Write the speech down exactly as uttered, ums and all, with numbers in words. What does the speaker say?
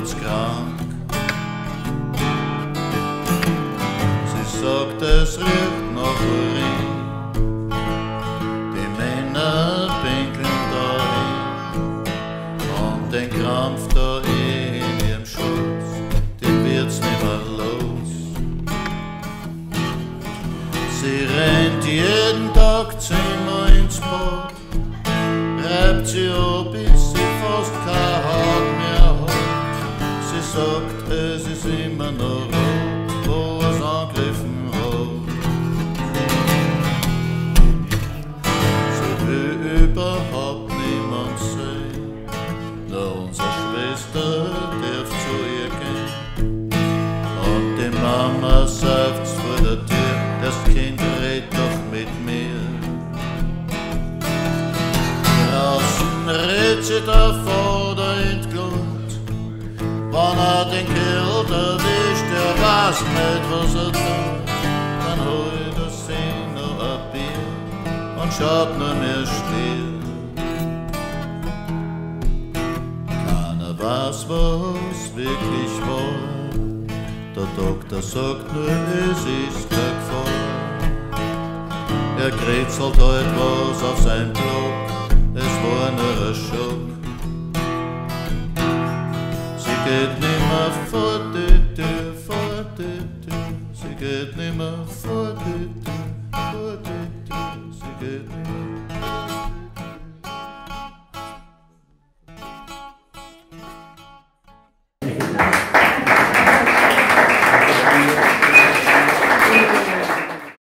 wirds krank. Sie sagt, es riecht nach Urin, die Männer pinkeln dahin und den Krampf da in ihrem Schutz, den wird's nimmer los. Sie rennt jeden Tag zehnmal ins Bad, reibt sie ab, bis sie fast keine Haut mehr hat. Sie sagt, es ist immer noch rot, wo es angegriffen hat. Sie will überhaupt niemand sehen, nur unsere Schwester darf zu ihr gehen. Und die Mama seufzt vor der Tür, das Kind redet doch mit mir. Draußen redet sie der Vater entglüht, wenn er den Kerl erwischt, der weiß nicht, was er tut. Dann holt er sich noch ein Bier und schaut nur mehr still. Keiner weiß, was wirklich war, der Doktor sagt nur, es ist kein Gefahr. Er kritzelt halt was auf sein Block, es war nur ein Schock. Sie geht nicht